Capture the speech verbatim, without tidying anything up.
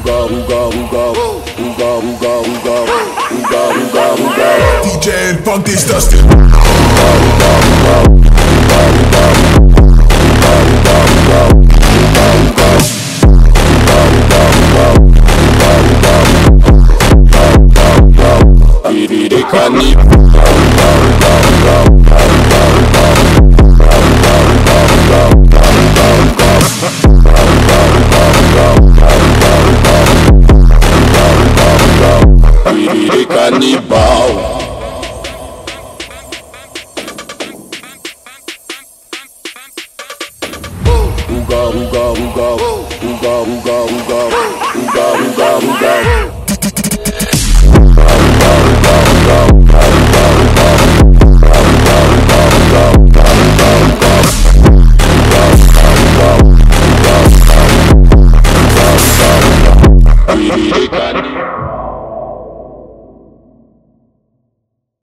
D J and Funk Testosterona. Canibal. Uga uga uga uga uga uga uga uga uga uga uga uga